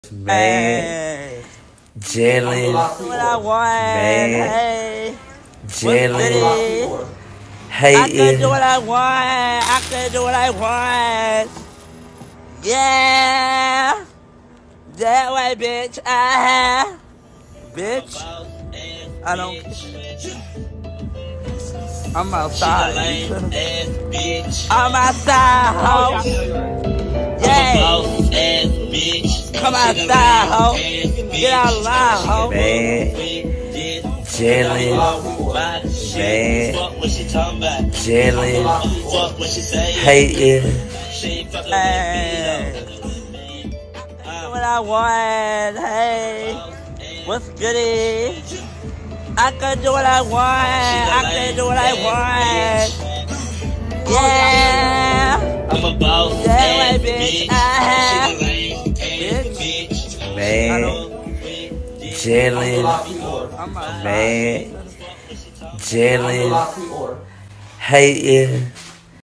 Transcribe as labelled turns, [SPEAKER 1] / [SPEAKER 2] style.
[SPEAKER 1] Man, Jalen,
[SPEAKER 2] What I want,
[SPEAKER 1] man,
[SPEAKER 2] hey,
[SPEAKER 1] Jalen,
[SPEAKER 2] I can do what
[SPEAKER 1] hating,
[SPEAKER 2] I want, I can do what I want, yeah, that way, bitch, bitch, I don't, I'm outside, I'm outside, ho, yeah, come outside, ho, get out of line, ho,
[SPEAKER 1] man, Jalen, man, Jalen, hating,
[SPEAKER 2] hey, what I want, hey, what's goody? I can do what I want, I can do what I want, yeah,
[SPEAKER 3] I'm a boss
[SPEAKER 2] that way,
[SPEAKER 3] ass
[SPEAKER 2] bitch,
[SPEAKER 3] bitch.
[SPEAKER 1] man, Jalen,
[SPEAKER 2] I'm outside.
[SPEAKER 1] man, Jalen, hating.